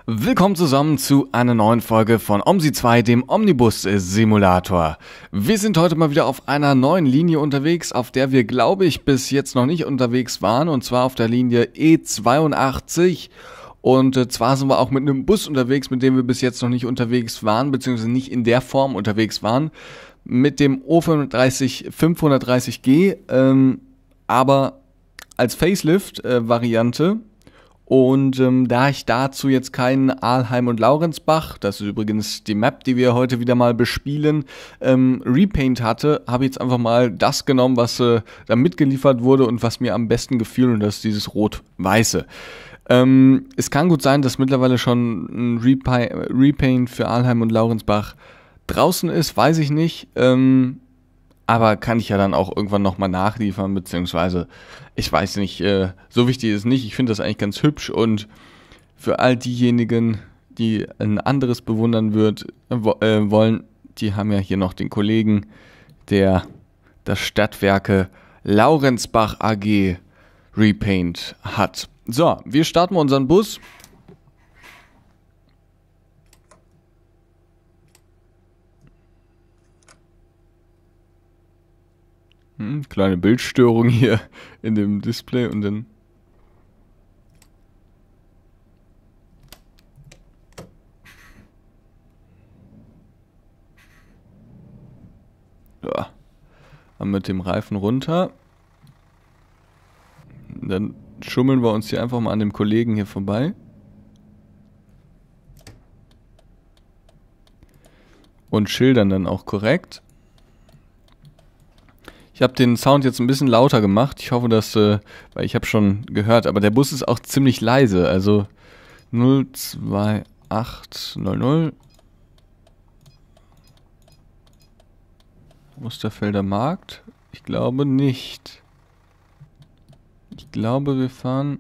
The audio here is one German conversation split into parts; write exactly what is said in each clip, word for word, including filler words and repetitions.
Willkommen zusammen zu einer neuen Folge von OMSI zwei, dem Omnibus-Simulator. Wir sind heute mal wieder auf einer neuen Linie unterwegs, auf der wir, glaube ich, bis jetzt noch nicht unterwegs waren, und zwar auf der Linie E zweiundachtzig. Und äh, zwar sind wir auch mit einem Bus unterwegs, mit dem wir bis jetzt noch nicht unterwegs waren, beziehungsweise nicht in der Form unterwegs waren, mit dem O fünfhundertdreißig G, ähm, aber als Facelift-Variante. Äh, Und ähm, da ich dazu jetzt keinen Aalheim und Laurensbach, das ist übrigens die Map, die wir heute wieder mal bespielen, ähm, Repaint hatte, habe ich jetzt einfach mal das genommen, was äh, da mitgeliefert wurde und was mir am besten gefiel, und das ist dieses Rot-Weiße. Ähm, es kann gut sein, dass mittlerweile schon ein Repa- Repaint für Aalheim und Laurensbach draußen ist, weiß ich nicht. Ähm, Aber kann ich ja dann auch irgendwann nochmal nachliefern, beziehungsweise, ich weiß nicht, äh, so wichtig ist es nicht. Ich finde das eigentlich ganz hübsch, und für all diejenigen, die ein anderes bewundern wird, wo, äh, wollen, die haben ja hier noch den Kollegen, der das Stadtwerke Laurensbach A G Repaint hat. So, wir starten mal unseren Bus. Hm, kleine Bildstörung hier in dem Display, und dann ja, mit dem Reifen runter. Dann schummeln wir uns hier einfach mal an dem Kollegen hier vorbei. Und schildern dann auch korrekt. Ich habe den Sound jetzt ein bisschen lauter gemacht. Ich hoffe, dass, äh, weil ich habe schon gehört, aber der Bus ist auch ziemlich leise. Also null zwei acht null null. Musterfelder Markt? Ich glaube nicht. Ich glaube, wir fahren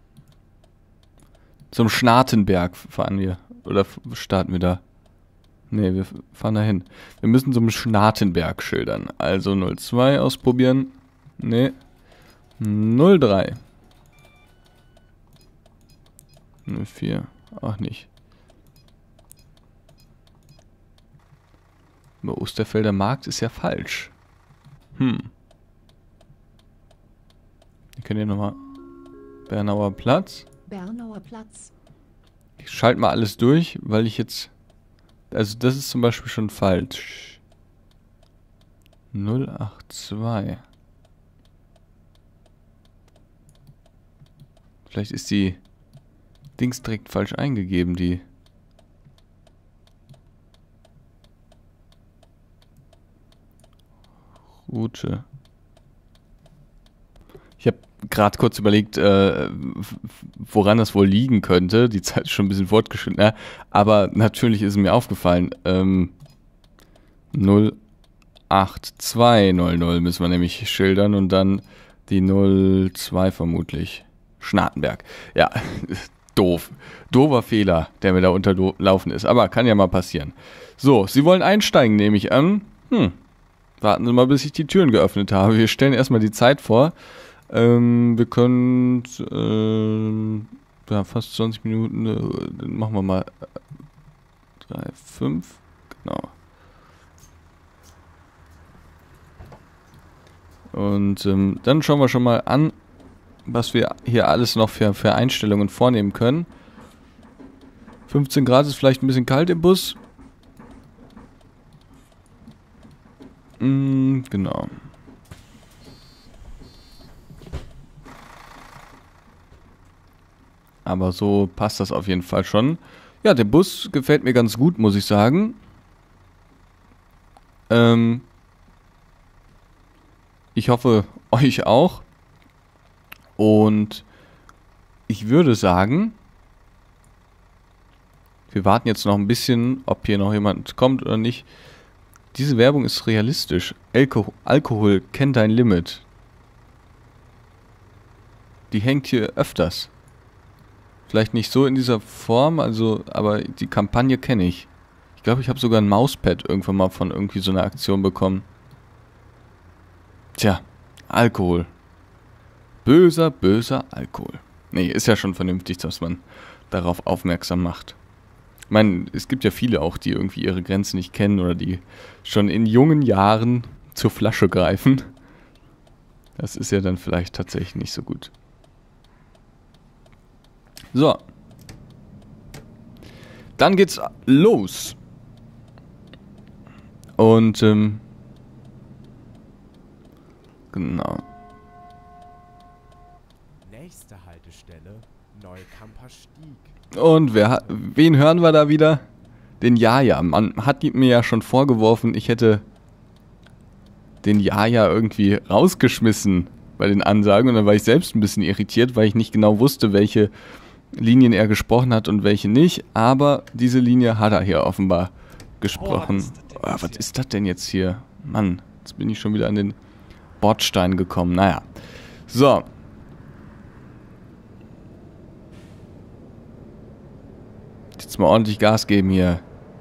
zum Schnatenberg fahren wir. Oder starten wir da? Ne, wir fahren da hin. Wir müssen zum Schnatenberg schildern. Also null zwei ausprobieren. Ne. null drei. null vier. Auch nicht. Aber Osterfelder Markt ist ja falsch. Hm. Wir können hier nochmal Bernauer Platz. Bernauer Platz. Ich schalte mal alles durch, weil ich jetzt... Also das ist zum Beispiel schon falsch. null acht zwei. Vielleicht ist die Dings direkt falsch eingegeben, die... Route. Ich habe gerade kurz überlegt, äh, woran das wohl liegen könnte. Die Zeit ist schon ein bisschen fortgeschritten. Ja, aber natürlich ist mir aufgefallen, ähm, null acht zwei null null müssen wir nämlich schildern, und dann die null zwei vermutlich. Schnatenberg. Ja, doof. Doofer Fehler, der mir da unterlaufen ist. Aber kann ja mal passieren. So, Sie wollen einsteigen, nehme ich an. Hm. Warten Sie mal, bis ich die Türen geöffnet habe. Wir stellen erstmal die Zeit vor. Ähm, wir können ähm, ja, fast zwanzig Minuten, äh, dann machen wir mal drei, fünf, genau. Und ähm, dann schauen wir schon mal an, was wir hier alles noch für, für Einstellungen vornehmen können. fünfzehn Grad ist vielleicht ein bisschen kalt im Bus. Mm, genau. Aber so passt das auf jeden Fall schon. Ja, der Bus gefällt mir ganz gut, muss ich sagen. Ähm, ich hoffe, euch auch. Und ich würde sagen, wir warten jetzt noch ein bisschen, ob hier noch jemand kommt oder nicht. Diese Werbung ist realistisch. Alko- Alkohol kennt dein Limit. Die hängt hier öfters. Vielleicht nicht so in dieser Form, also, aber die Kampagne kenne ich. Ich glaube, ich habe sogar ein Mauspad irgendwann mal von irgendwie so einer Aktion bekommen. Tja, Alkohol. Böser, böser Alkohol. Nee, ist ja schon vernünftig, dass man darauf aufmerksam macht. Ich meine, es gibt ja viele auch, die irgendwie ihre Grenzen nicht kennen oder die schon in jungen Jahren zur Flasche greifen. Das ist ja dann vielleicht tatsächlich nicht so gut. So. Dann geht's los. Und, ähm, genau. Nächste Haltestelle, Neukamper Stieg. Und wer, wen hören wir da wieder? Den Jaja. Man hat mir ja schon vorgeworfen, ich hätte den Jaja irgendwie rausgeschmissen bei den Ansagen. Und dann war ich selbst ein bisschen irritiert, weil ich nicht genau wusste, welche Linien er gesprochen hat und welche nicht. Aber diese Linie hat er hier offenbar gesprochen. Oh, was ist das denn jetzt hier? Mann, jetzt bin ich schon wieder an den Bordstein gekommen. Naja. So. Jetzt mal ordentlich Gas geben hier.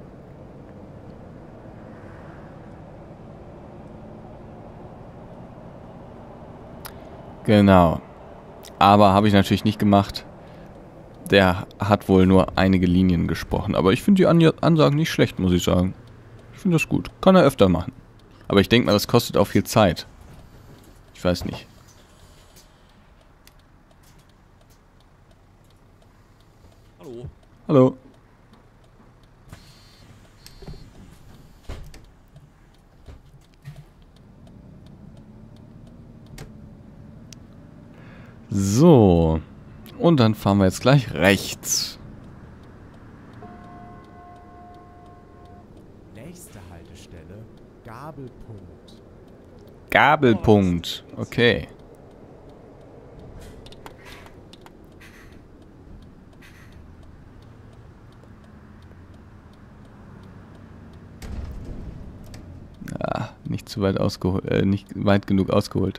Genau. Aber habe ich natürlich nicht gemacht. Der hat wohl nur einige Linien gesprochen. Aber ich finde die An- Ansagen nicht schlecht, muss ich sagen. Ich finde das gut. Kann er öfter machen. Aber ich denke mal, das kostet auch viel Zeit. Ich weiß nicht. Hallo. Hallo. So. Und dann fahren wir jetzt gleich rechts. Nächste Haltestelle, Gabelpunkt. Gabelpunkt. Okay. Ah, nicht zu weit ausgeholt, äh, nicht weit genug ausgeholt.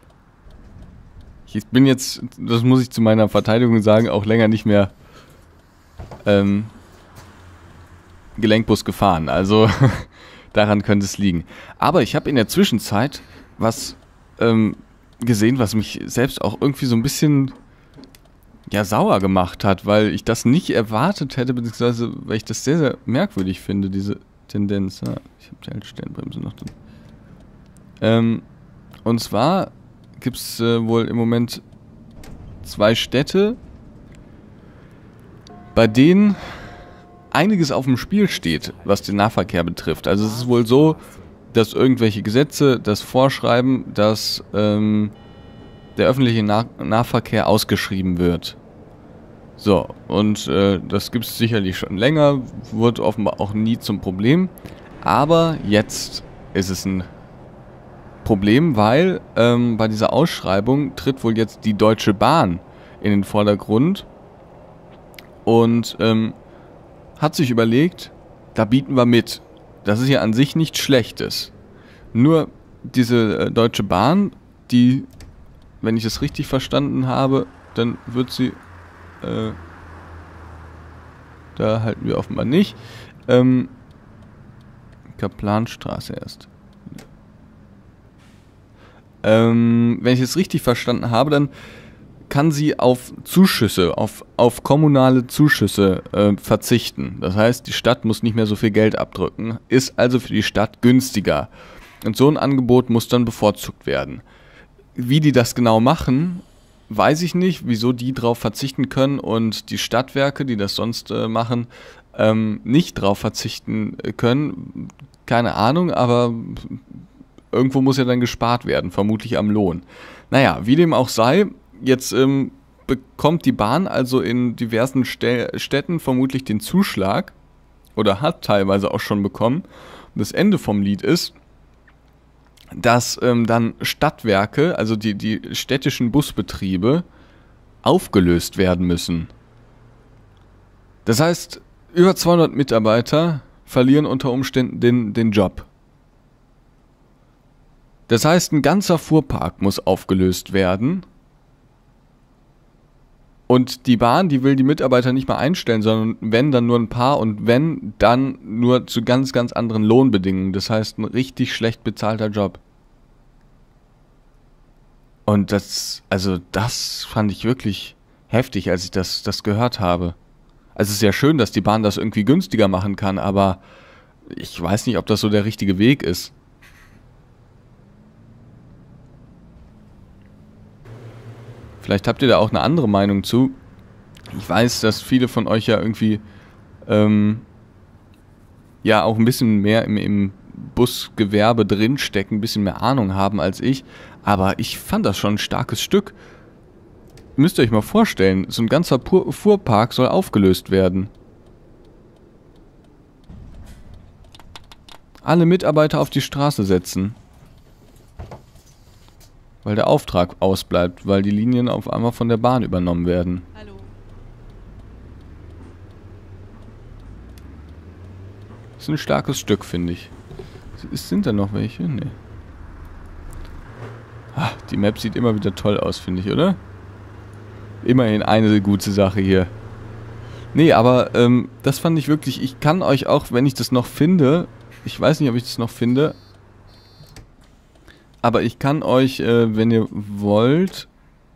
Ich bin jetzt, das muss ich zu meiner Verteidigung sagen, auch länger nicht mehr ähm, Gelenkbus gefahren. Also daran könnte es liegen. Aber ich habe in der Zwischenzeit was ähm, gesehen, was mich selbst auch irgendwie so ein bisschen ja, sauer gemacht hat, weil ich das nicht erwartet hätte, beziehungsweise weil ich das sehr, sehr merkwürdig finde, diese Tendenz. Ja, ich habe die Haltestellenbremse noch drin. Ähm, und zwar gibt es äh, wohl im Moment zwei Städte, bei denen einiges auf dem Spiel steht, was den Nahverkehr betrifft. Also es ist wohl so, dass irgendwelche Gesetze das vorschreiben, dass ähm, der öffentliche Nah- Nahverkehr ausgeschrieben wird. So, und äh, das gibt es sicherlich schon länger, wurde offenbar auch nie zum Problem. Aber jetzt ist es ein Problem, weil ähm, bei dieser Ausschreibung tritt wohl jetzt die Deutsche Bahn in den Vordergrund und ähm, hat sich überlegt, da bieten wir mit. Das ist ja an sich nichts Schlechtes. Nur diese äh, Deutsche Bahn, die, wenn ich es richtig verstanden habe, dann wird sie, äh, da halten wir offenbar nicht, ähm, Kaplanstraße erst. Ähm, wenn ich es richtig verstanden habe, dann kann sie auf Zuschüsse, auf, auf kommunale Zuschüsse äh, verzichten. Das heißt, die Stadt muss nicht mehr so viel Geld abdrücken, ist also für die Stadt günstiger. Und so ein Angebot muss dann bevorzugt werden. Wie die das genau machen, weiß ich nicht, wieso die drauf verzichten können und die Stadtwerke, die das sonst äh, machen, ähm, nicht drauf verzichten können. Keine Ahnung, aber irgendwo muss ja dann gespart werden, vermutlich am Lohn. Naja, wie dem auch sei, jetzt ähm, bekommt die Bahn also in diversen Stä- Städten vermutlich den Zuschlag oder hat teilweise auch schon bekommen. Und das Ende vom Lied ist, dass ähm, dann Stadtwerke, also die, die städtischen Busbetriebe, aufgelöst werden müssen. Das heißt, über zweihundert Mitarbeiter verlieren unter Umständen den, den Job. Das heißt, ein ganzer Fuhrpark muss aufgelöst werden. Und die Bahn, die will die Mitarbeiter nicht mal einstellen, sondern wenn, dann nur ein paar und wenn, dann nur zu ganz, ganz anderen Lohnbedingungen. Das heißt, ein richtig schlecht bezahlter Job. Und das, also das fand ich wirklich heftig, als ich das, das gehört habe. Also es ist ja schön, dass die Bahn das irgendwie günstiger machen kann, aber ich weiß nicht, ob das so der richtige Weg ist. Vielleicht habt ihr da auch eine andere Meinung zu. Ich weiß, dass viele von euch ja irgendwie ähm, ja auch ein bisschen mehr im, im Busgewerbe drinstecken, ein bisschen mehr Ahnung haben als ich. Aber ich fand das schon ein starkes Stück. Müsst ihr euch mal vorstellen, so ein ganzer Pur- Fuhrpark soll aufgelöst werden. Alle Mitarbeiter auf die Straße setzen. Weil der Auftrag ausbleibt, weil die Linien auf einmal von der Bahn übernommen werden. Hallo. Das ist ein starkes Stück, finde ich. Sind da noch welche? Nee. Ah, die Map sieht immer wieder toll aus, finde ich, oder? Immerhin eine gute Sache hier. Nee, aber ähm, das fand ich wirklich... Ich kann euch auch, wenn ich das noch finde... Ich weiß nicht, ob ich das noch finde... Aber ich kann euch, äh, wenn ihr wollt,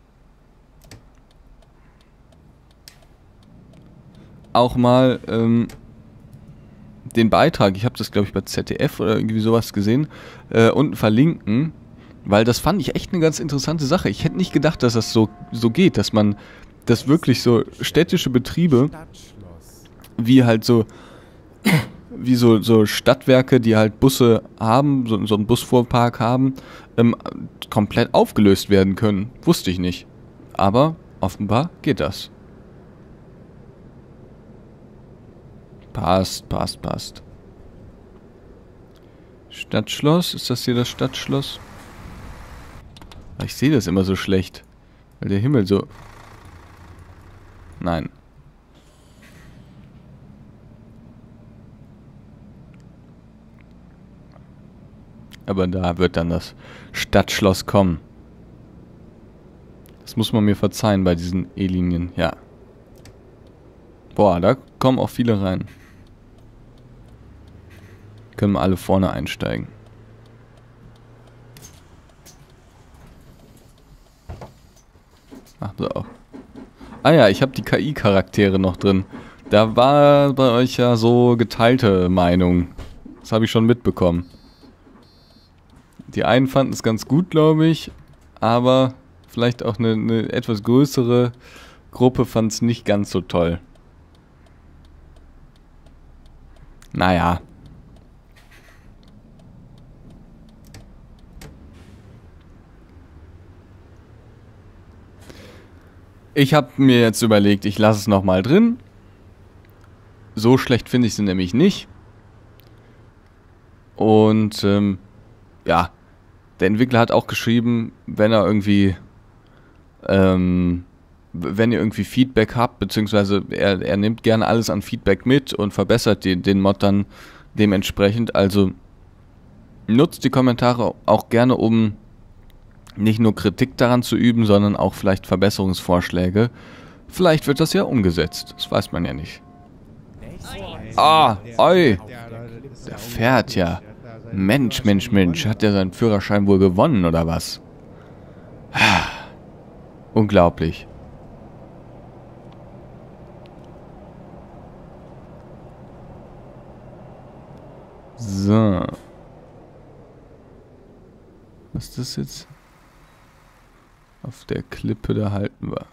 auch mal ähm, den Beitrag, ich habe das glaube ich bei Z D F oder irgendwie sowas gesehen, äh, unten verlinken, weil das fand ich echt eine ganz interessante Sache. Ich hätte nicht gedacht, dass das so, so geht, dass man das wirklich so städtische Betriebe, Stadtschloss. wie halt so... wie so, so Stadtwerke, die halt Busse haben, so, so einen Busfuhrpark haben, ähm, komplett aufgelöst werden können. Wusste ich nicht. Aber offenbar geht das. Passt, passt, passt. Stadtschloss? Ist das hier das Stadtschloss? Ich sehe das immer so schlecht. Weil der Himmel so... Nein. Aber da wird dann das Stadtschloss kommen. Das muss man mir verzeihen bei diesen E-Linien, ja. Boah, da kommen auch viele rein. Können wir alle vorne einsteigen. Ach so. Ah ja, ich habe die K I-Charaktere noch drin. Da war bei euch ja so geteilte Meinung. Das habe ich schon mitbekommen. Die einen fanden es ganz gut, glaube ich, aber vielleicht auch eine, eine etwas größere Gruppe fand es nicht ganz so toll. Naja. Ich habe mir jetzt überlegt, ich lasse es nochmal drin. So schlecht finde ich sie nämlich nicht. Und ähm, ja, der Entwickler hat auch geschrieben, wenn er irgendwie, ähm, wenn ihr irgendwie Feedback habt, beziehungsweise er, er nimmt gerne alles an Feedback mit und verbessert den, den Mod dann dementsprechend. Also nutzt die Kommentare auch gerne, um nicht nur Kritik daran zu üben, sondern auch vielleicht Verbesserungsvorschläge. Vielleicht wird das ja umgesetzt, das weiß man ja nicht. Ah, oi, der fährt ja. Mensch, Mensch, Mensch, hat der seinen Führerschein wohl gewonnen, oder was? Unglaublich. So. Was ist das jetzt? Auf der Klippe, da halten wir.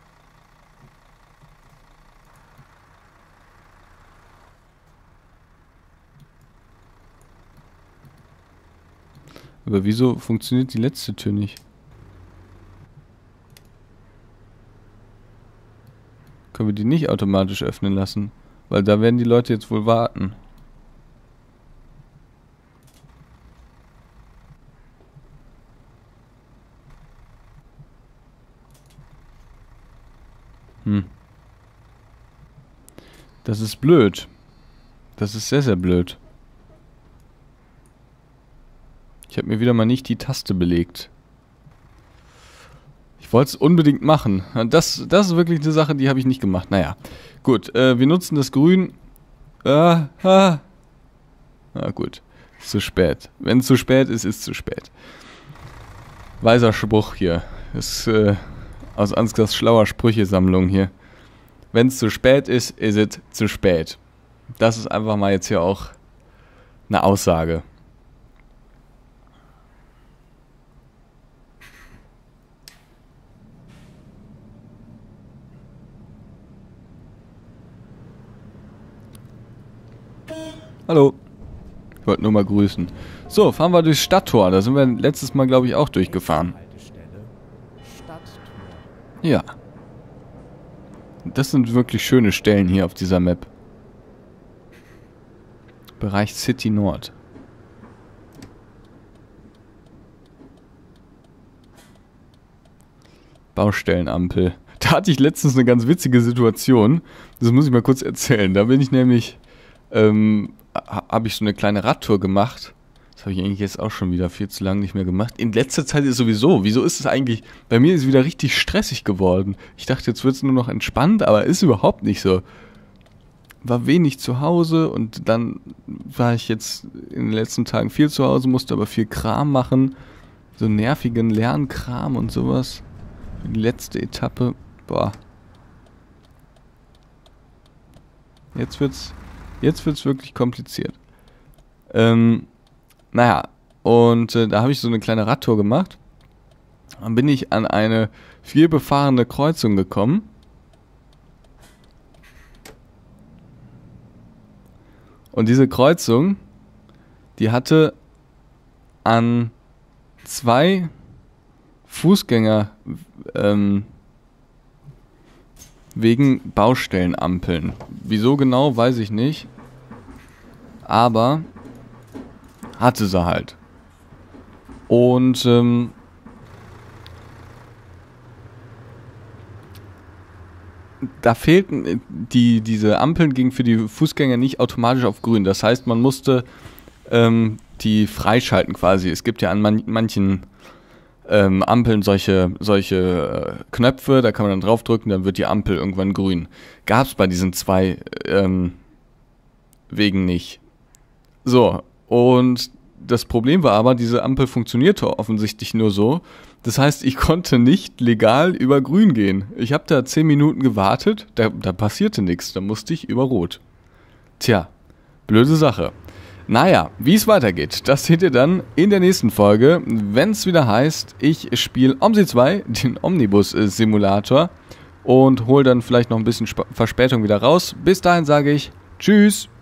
Aber wieso funktioniert die letzte Tür nicht? Können wir die nicht automatisch öffnen lassen? Weil da werden die Leute jetzt wohl warten. Hm. Das ist blöd. Das ist sehr, sehr blöd. Ich habe mir wieder mal nicht die Taste belegt. Ich wollte es unbedingt machen. Das, das ist wirklich eine Sache, die habe ich nicht gemacht. Naja, gut. Äh, wir nutzen das Grün. Ah, ah. Na gut. Ist zu spät. Wenn es zu spät ist, ist es zu spät. Weiser Spruch hier. Ist äh, aus Ansgars schlauer Sprüchesammlung hier. wenn es zu spät ist, ist es zu spät. Das ist einfach mal jetzt hier auch eine Aussage. Hallo. Ich wollte nur mal grüßen. So, fahren wir durchs Stadttor. Da sind wir letztes Mal, glaube ich, auch durchgefahren. Haltestelle Stadttor. Ja. Das sind wirklich schöne Stellen hier auf dieser Map. Bereich City Nord. Baustellenampel. Da hatte ich letztens eine ganz witzige Situation. Das muss ich mal kurz erzählen. Da bin ich nämlich, ähm, habe ich so eine kleine Radtour gemacht. Das habe ich eigentlich jetzt auch schon wieder viel zu lange nicht mehr gemacht. In letzter Zeit ist sowieso, wieso ist es eigentlich, bei mir ist es wieder richtig stressig geworden. Ich dachte, jetzt wird es nur noch entspannt, aber ist überhaupt nicht so. War wenig zu Hause und dann war ich jetzt in den letzten Tagen viel zu Hause, musste aber viel Kram machen. So nervigen Lernkram und sowas. Die letzte Etappe, boah. Jetzt wird's, jetzt wird's wirklich kompliziert. Ähm, naja, und äh, da habe ich so eine kleine Radtour gemacht. Dann bin ich an eine vielbefahrene Kreuzung gekommen. Und diese Kreuzung, die hatte an zwei Fußgänger ähm, wegen Baustellenampeln. Wieso genau, weiß ich nicht. Aber hatte sie halt. Und ähm, da fehlten die, diese Ampeln gingen für die Fußgänger nicht automatisch auf grün. Das heißt, man musste ähm, die freischalten quasi. Es gibt ja an man, manchen ähm, Ampeln solche, solche äh, Knöpfe, da kann man dann draufdrücken, dann wird die Ampel irgendwann grün. Gab es bei diesen zwei ähm, Wegen nicht. So, und das Problem war aber, diese Ampel funktionierte offensichtlich nur so. Das heißt, ich konnte nicht legal über grün gehen. Ich habe da zehn Minuten gewartet, da, da passierte nichts, da musste ich über rot. Tja, blöde Sache. Naja, wie es weitergeht, das seht ihr dann in der nächsten Folge, wenn es wieder heißt, ich spiele OMSI zwei, den Omnibus-Simulator, und hole dann vielleicht noch ein bisschen Sp- Verspätung wieder raus. Bis dahin sage ich Tschüss.